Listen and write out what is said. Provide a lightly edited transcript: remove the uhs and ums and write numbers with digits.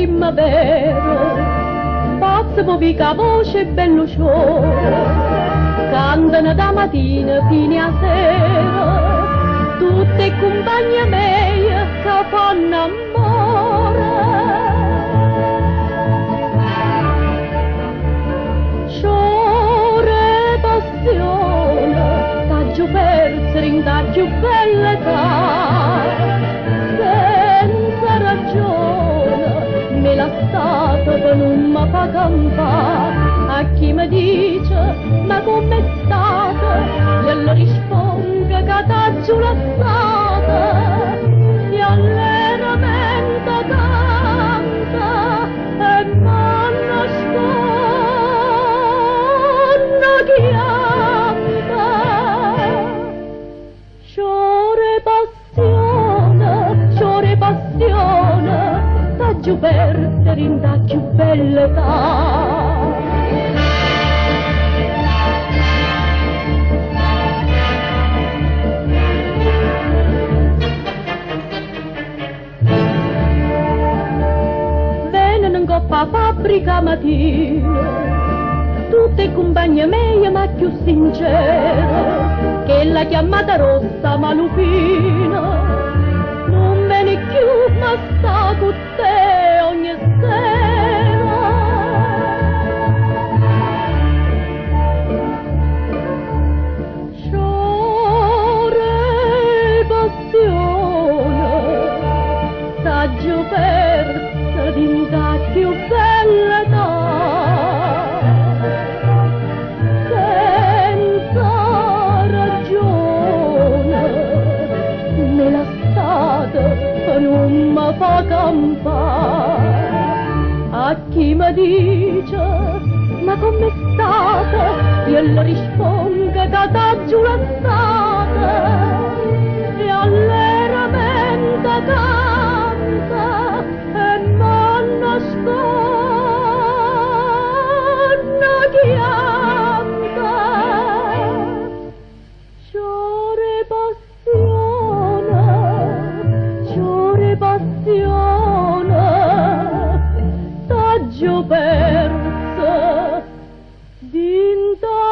primavera, pazzo povica voce e bello sciore, cantano da mattina fino a sera, tutte compagne mie che fanno amore. Sciore passione, taggio perso in taggio bella età, senza ragione, me la stata per non mi fa campare. A chi mi dice, ma com'è stata? Io le rispondo che taggio lassata, e allenamento canta, e manna scorna chianta. Sciore passione, taggio perdere in taggio bella età. Coppa fabbrica mattina, tutte compagne mie ma più sincere, che la chiamata rossa ma lupina, non viene più ma sta con te ogni sera. Sciore passione, taggio persa d'inta più bella età, senza ragione, me la stata non mi fa campare. A chi mi dice, ma com'è stata? Io le rispondo che taggio lassata, e allegramente canta, e manna scorna chianta. Sciore passione, taggio persa d'inta